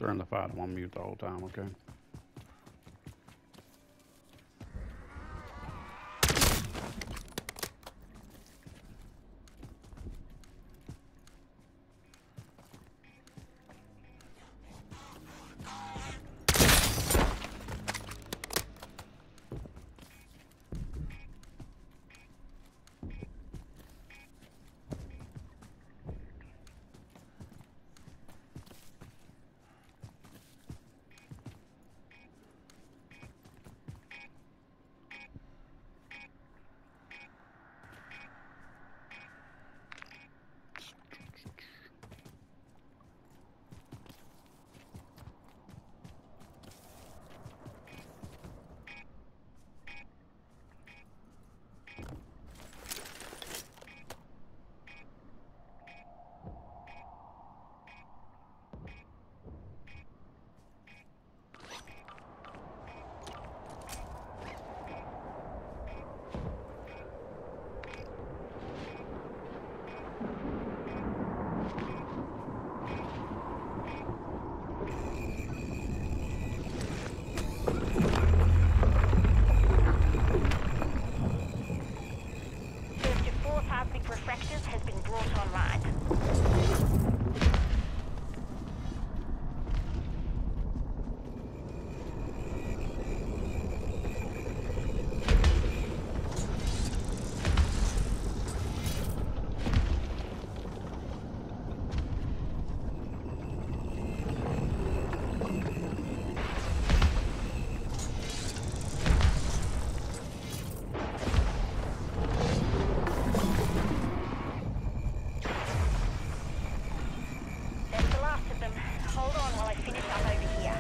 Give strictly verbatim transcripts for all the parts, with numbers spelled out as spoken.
During the fight, I'm on mute the whole time, okay? Has been brought online. Hold on while I finish up over here.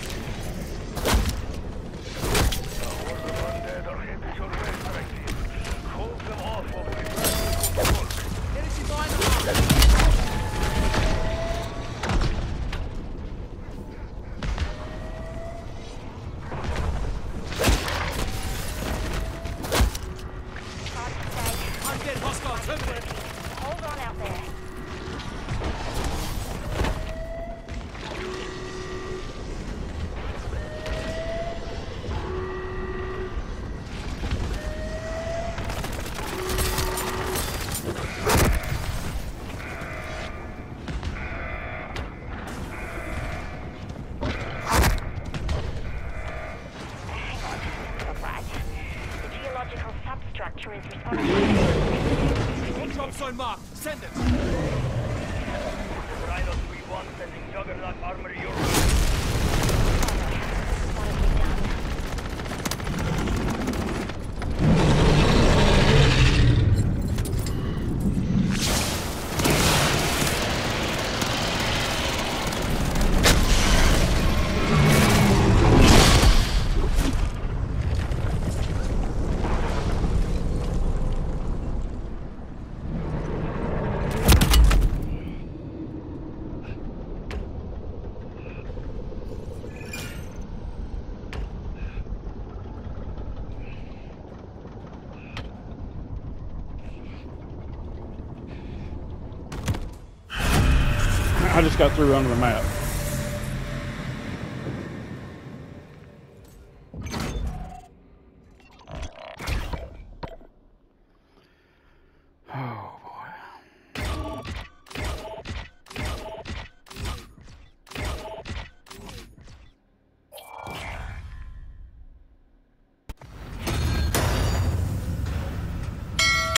Undead are headed your way directly. Hold them off of the work. There is divine Undead hostile terminated. Hold on out there. Substructure is responsible. Drop zone marked. Send it. Rhino three one sending Juggernaut armor your way. What have we done? I just got through under the map.